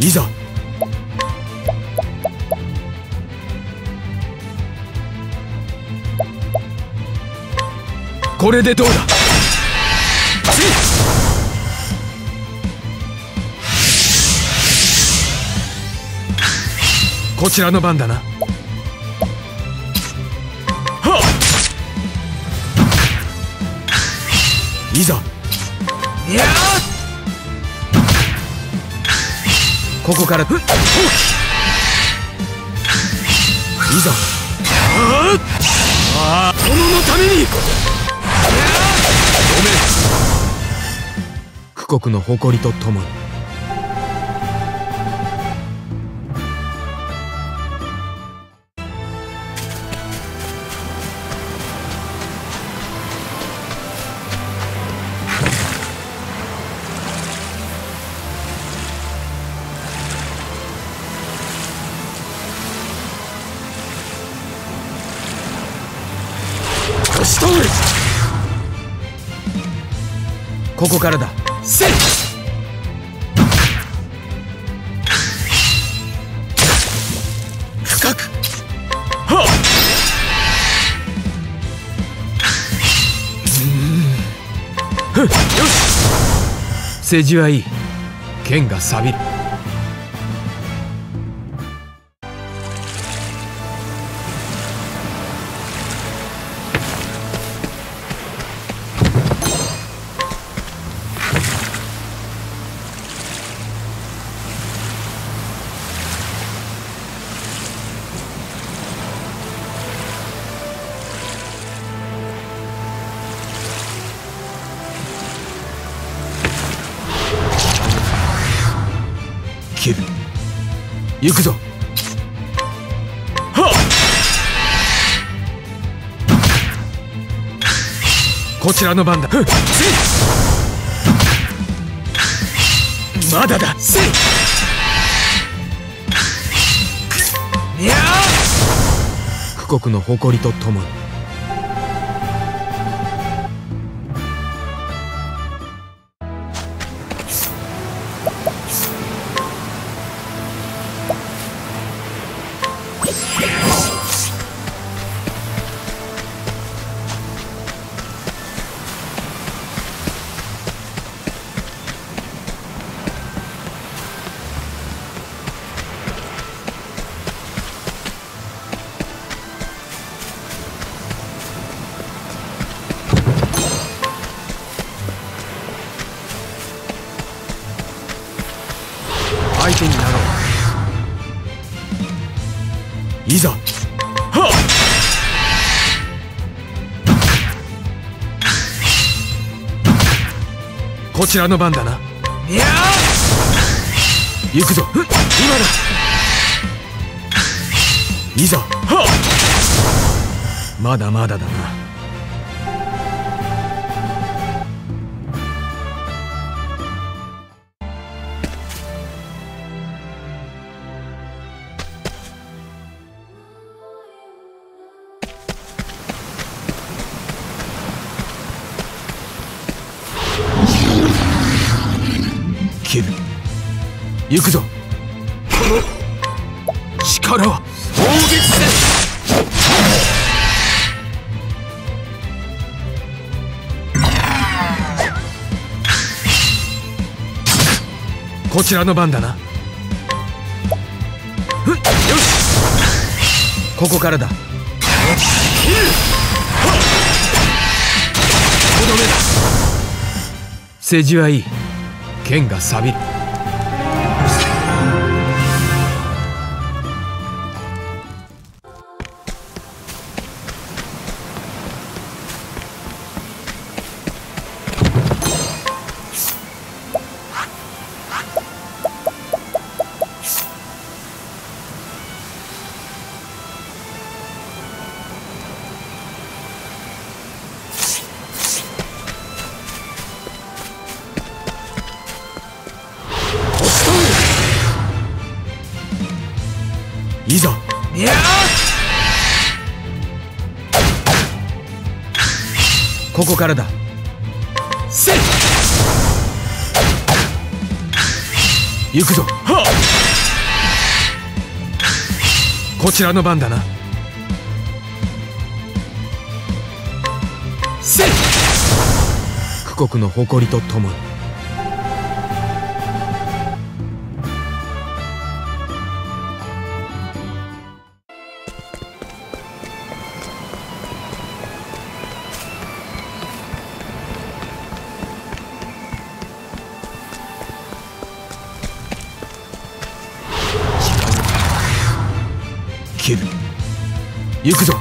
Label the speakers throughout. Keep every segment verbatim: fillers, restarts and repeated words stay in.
Speaker 1: いざ。これでどうだ。こちらの番だな。はっ、いざ。いやここからふっ、いざ。ああ、殿のために。苦国の誇りとともに。押し通る。ここからだ。せい。深く。はっ。うん。よし。政治はいい。剣が錆びる。切る。行くぞ。はっ。こちらの番だ。ふっ、せい。まだだ。せい。いやー。苦国の誇りとともに。相手になろう。いざ。はっ。こちらの番だな。いやー。行くぞ。今だ。いざ。はっ。まだまだだな。切る。行くぞ。この力は砲撃戦。こちらの番だな。ふっ、よし。ここからだ。切る。とどめだ。政治はいい。剣が錆びる。いざ。いやー。ここからだ。せい。行くぞ。はっ。 こちらの番だな。せい。苦国の誇りとともに。切る。行くぞ。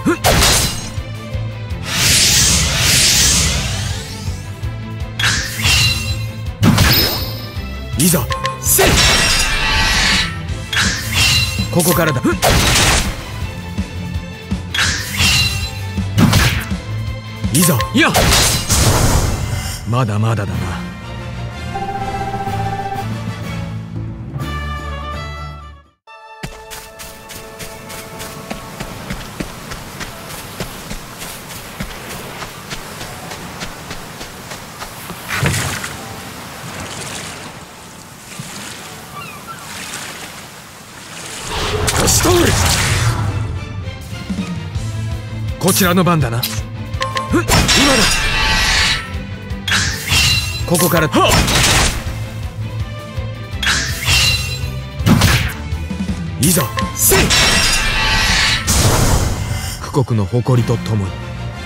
Speaker 1: いざせい。ここからだ。いざ。いや、まだまだだな。こちらの番だな。今だ。ここからだ。いざせい。苦国の誇りとともに。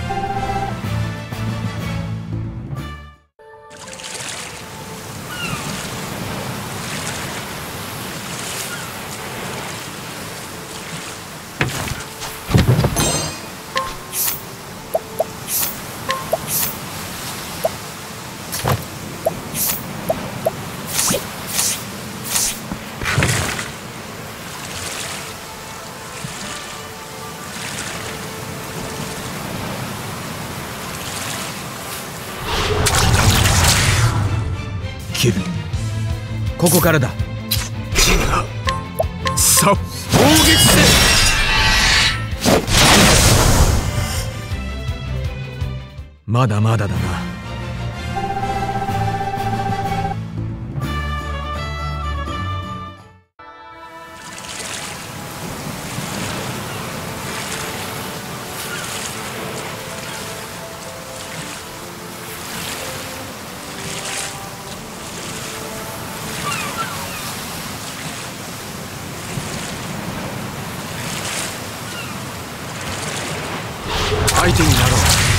Speaker 1: 切る。ここからだ。さあ、砲撃せ。まだまだだな。相手になろ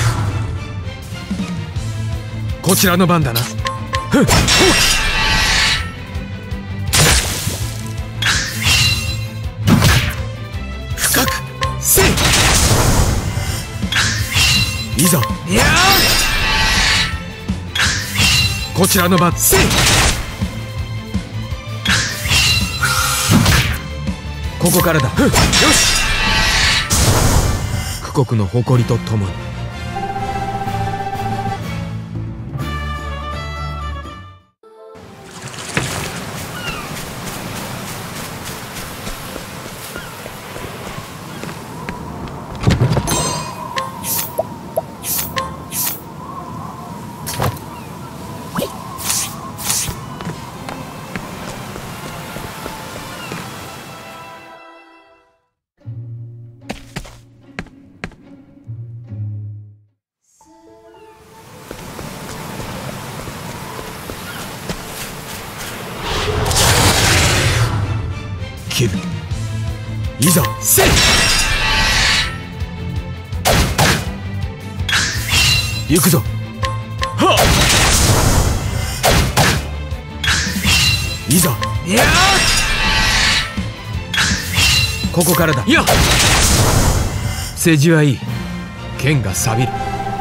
Speaker 1: う。こちらの番だな。ふっ、深くせい。いざ。いやー、こちらの番せい。ここからだ。よし。苦国の誇りとともに。切る。いざせい。行くぞ。はっ。いざ。いやー、ここからだ。いや、世辞はいい。剣が錆びる。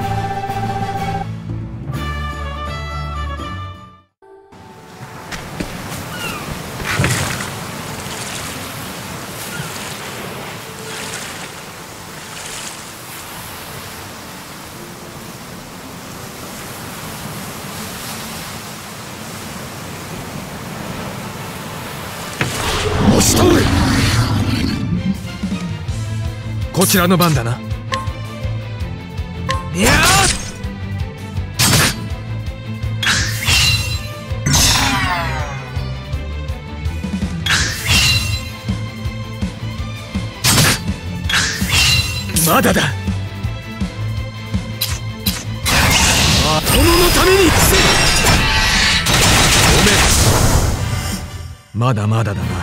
Speaker 1: 押し通れ。こちらの番だな。いやー、 まだだ。殿のためにせごめん。まだまだだな。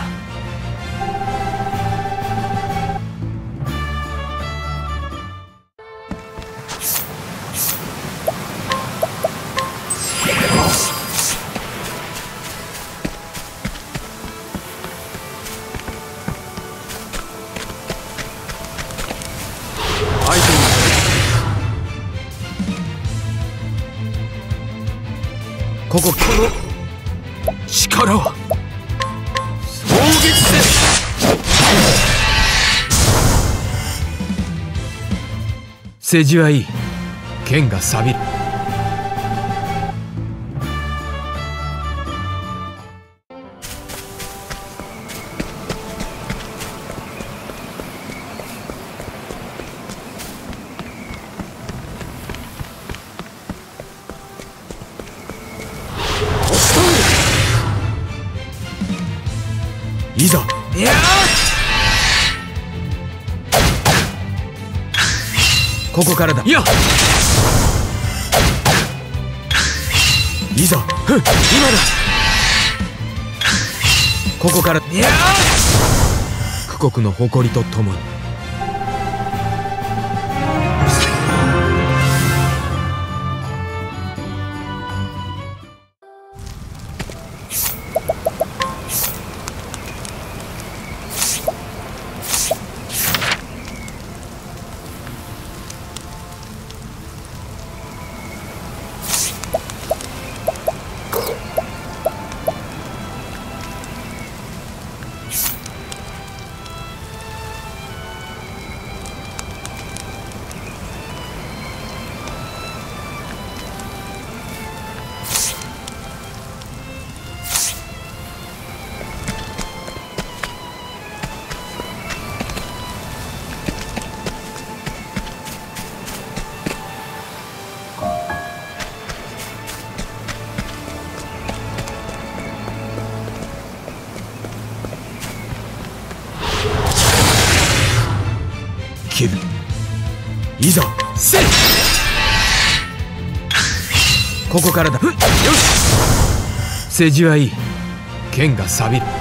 Speaker 1: こここの力は砲撃せ。世辞はいい。剣が錆びる。いざ。いやここからだ。いやいざ。ふん今だ。ここから。いや苦国の誇りとともに。切る。いざせい。ここからだ。よし。世辞はいい。剣が錆びる。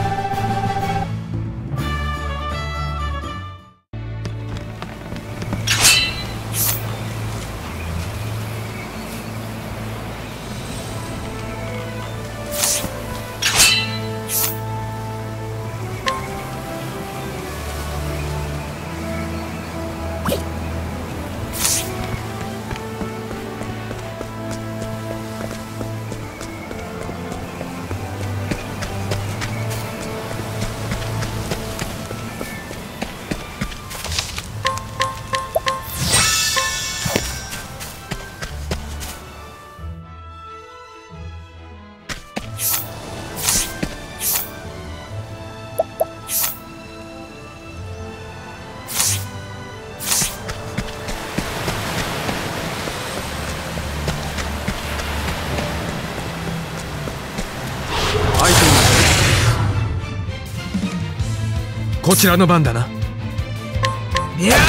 Speaker 1: こちらの番だな。いや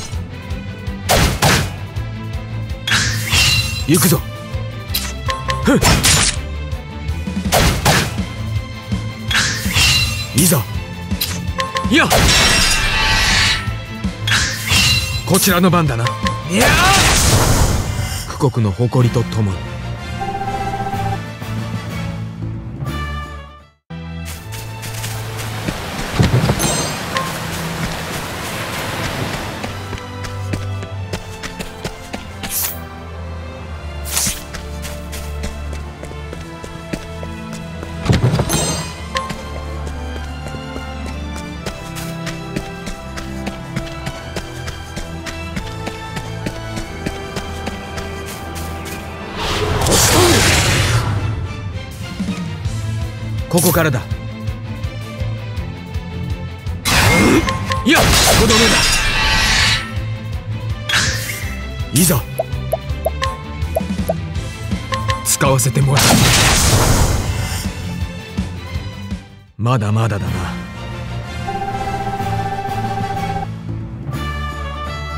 Speaker 1: 行くぞ。ふんいざ。いやこちらの番だな。いや苦国の誇りとともに。ここからだ。いやとどめだ。いざ使わせてもらう。まだまだだな。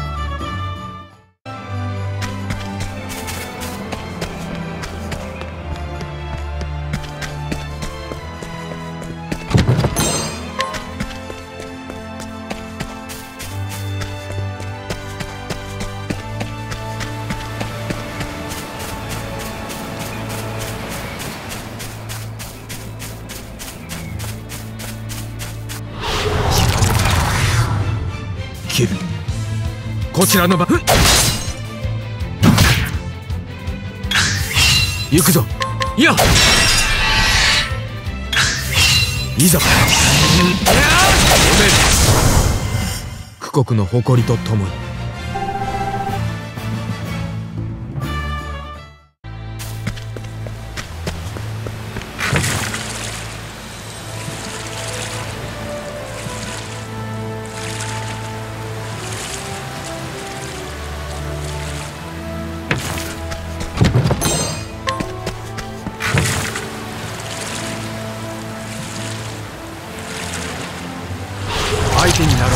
Speaker 1: 切る。こちらの番。行くぞ。いや、いざ。苦国の誇りとともに。相手になろう。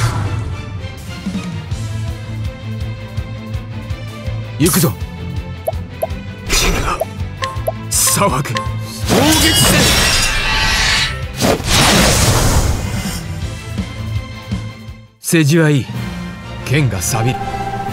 Speaker 1: 行くぞ。血が騒ぐ。砲撃せ。世辞はいい。剣が錆びる。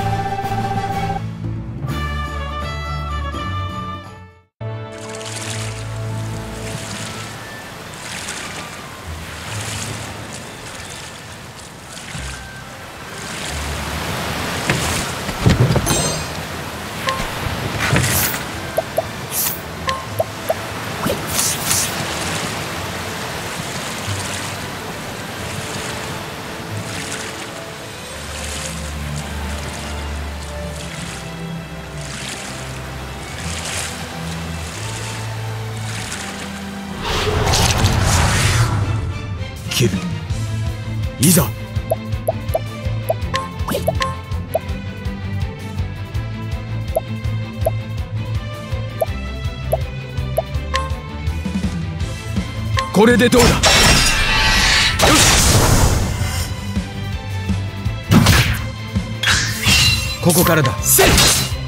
Speaker 1: 切る。いざ。これでどうだ。よし。ここからだ。せい。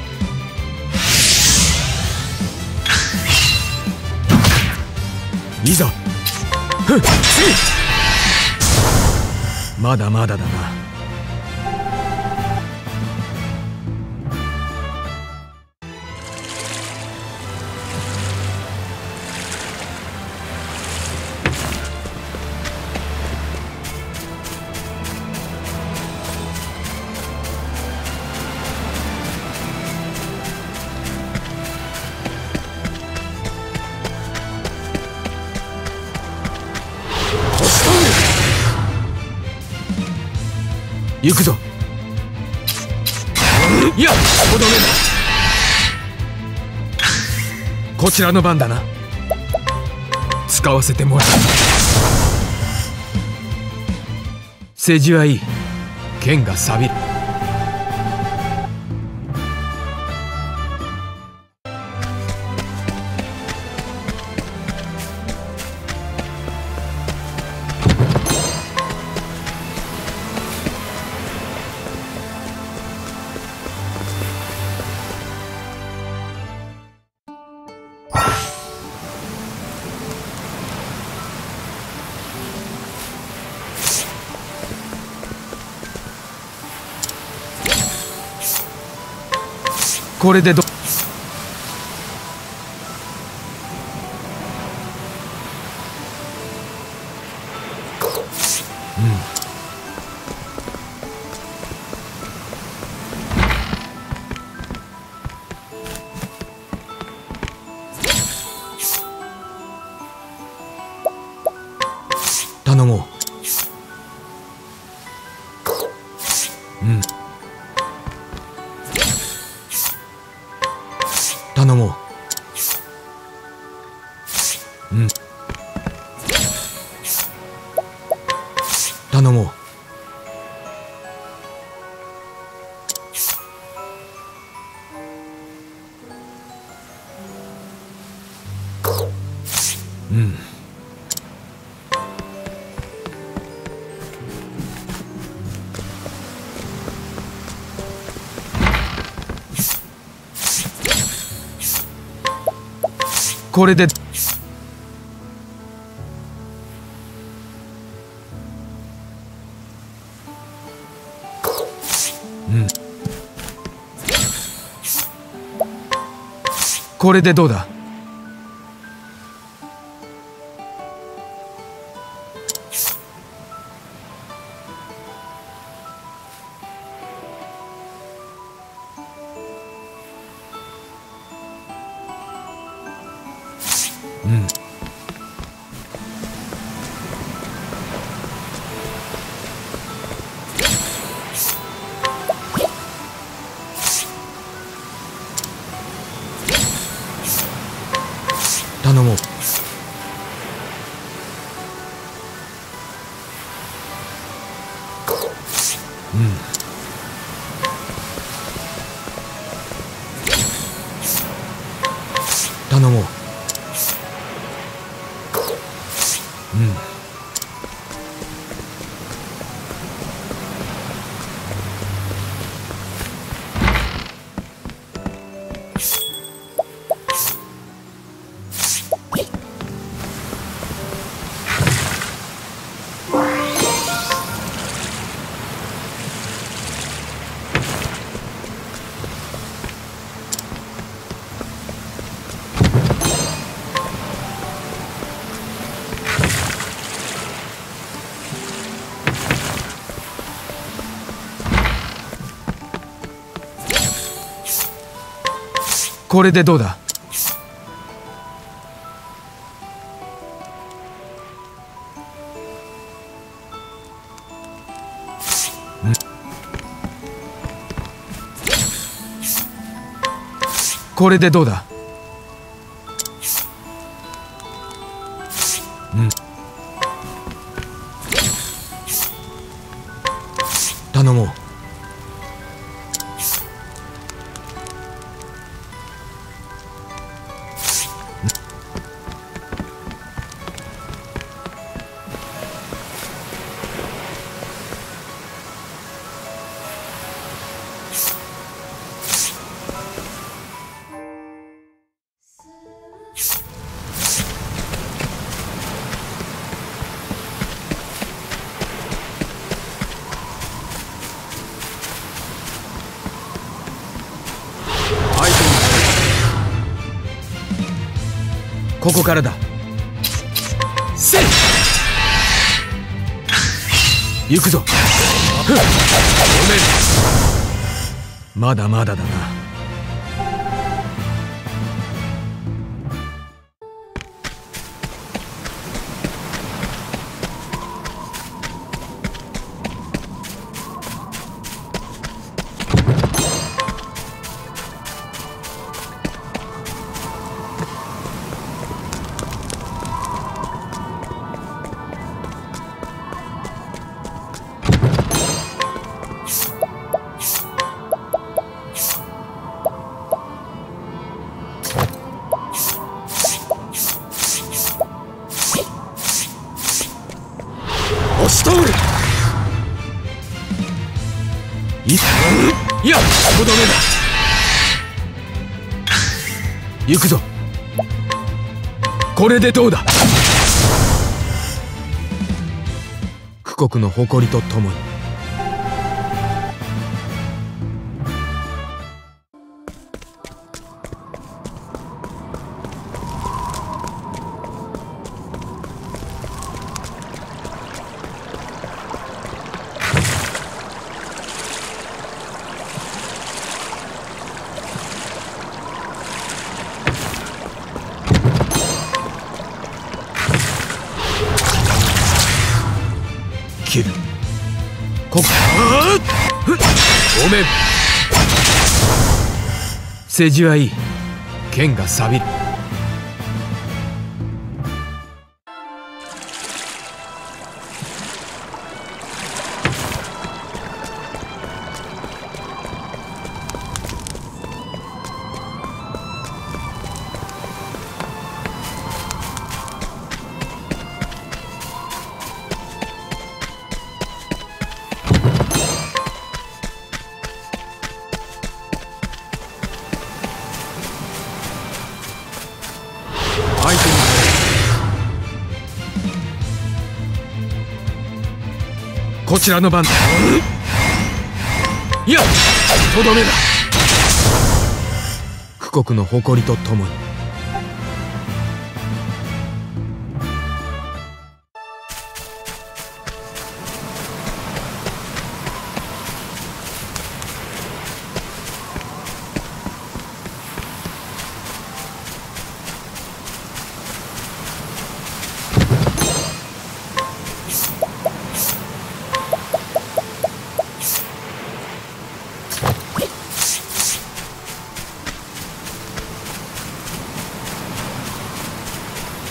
Speaker 1: いざ。ふっ、次。まだまだだな。行くぞ。いや、とどめだ。こちらの番だな。使わせてもらう。世辞はいい。剣が錆びる。これでど。うん。頼もう。うん。頼もう。うん。頼もう。うん。これで。うん。これでどうだ。 頼もう。うんこれでどうだ。これでどうだ。うん頼もう。ここからだ。せい行くぞ。ふっごめん。まだまだだな。押し通る。いいやとどめだ。行くぞ。これでどうだ。富国の誇りとともに。切る。こごめん。政治はいい。剣が錆びる。こちらの番だ。いやとどめだ。富国の誇りとともに。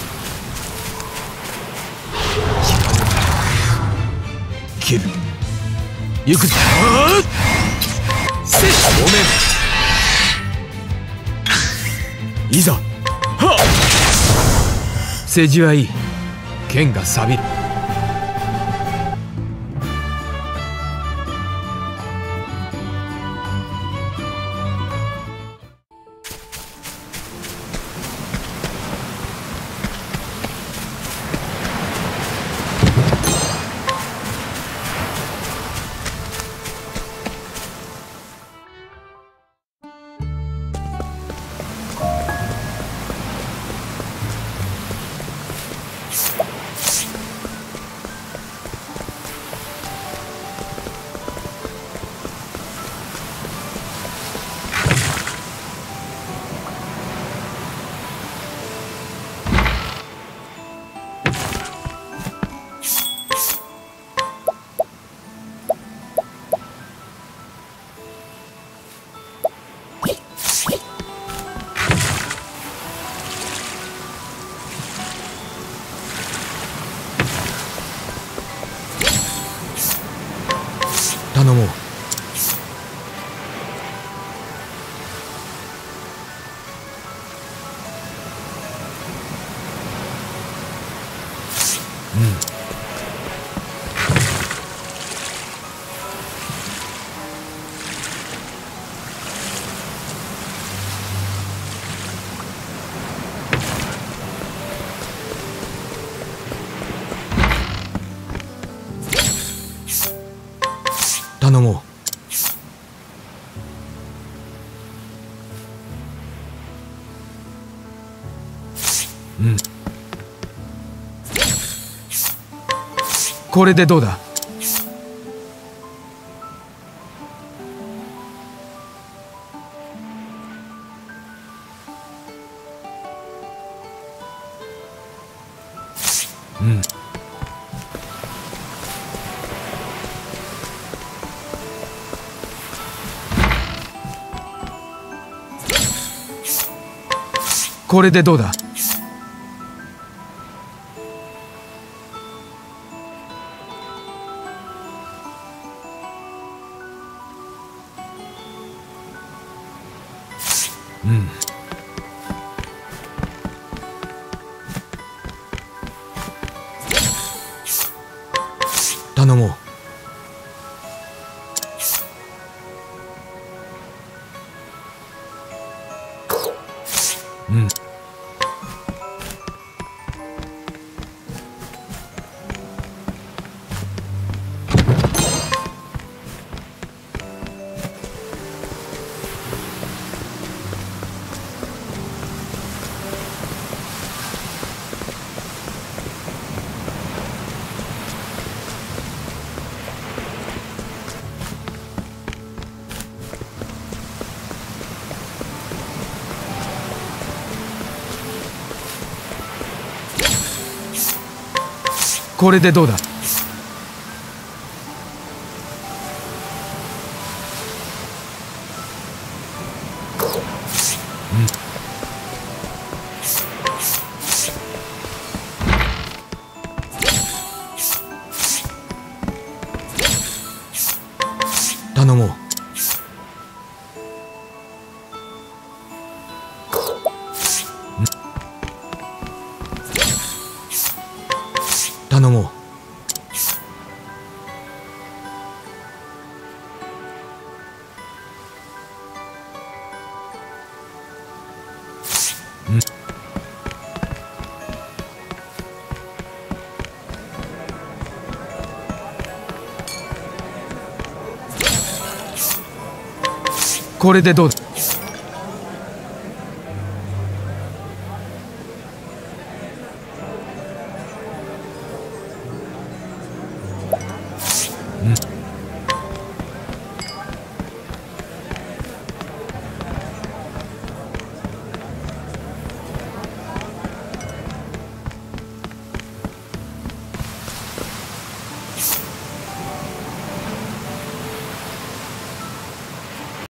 Speaker 1: 切る。 行くぞ。せっごめん。いざ。はっ。世辞はいい。剣が錆びる。頼もう。頼もう。うん。これでどうだ。うん。これでどうだ。うん。頼もう。うん。これでどうだ。うん。頼もう。頼もう。うん。これでどうだ。うん。